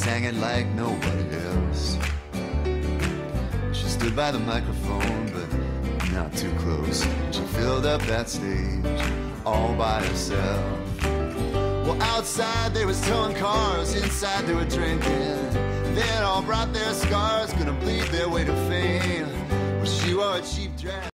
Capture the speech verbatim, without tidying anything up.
sang it like nobody else. She stood by the microphone, but not too close. She filled up that stage all by herself. Well, outside they was towing cars, inside they were drinking. They had all brought their scars, gonna bleed their way to fame. Well, she wore a cheap dress.